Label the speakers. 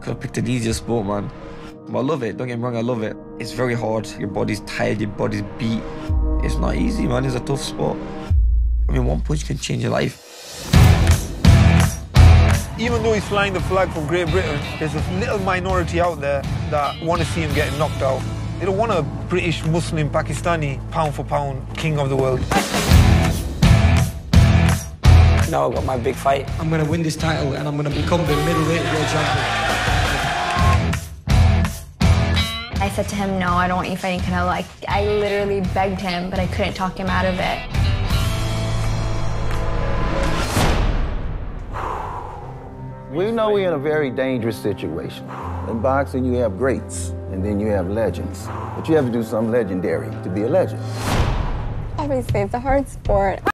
Speaker 1: could have picked an easier sport, man. But I love it, don't get me wrong, I love it. It's very hard, your body's tired, your body's beat. It's not easy, man, it's a tough sport. I mean, one punch can change your life.
Speaker 2: Even though he's flying the flag for Great Britain, there's a little minority out there that want to see him getting knocked out. They don't want a British, Muslim, Pakistani, pound for pound, king of the world.
Speaker 3: Now I've got my big fight.
Speaker 4: I'm going to win this title and I'm going to become the middleweight world champion.
Speaker 5: I said to him, no, I don't want you fighting Canelo. I literally begged him, but I couldn't talk him out of it.
Speaker 6: We know we're in a very dangerous situation. In boxing, you have greats, and then you have legends. But you have to do something legendary to be a legend.
Speaker 7: Obviously, it's a hard sport.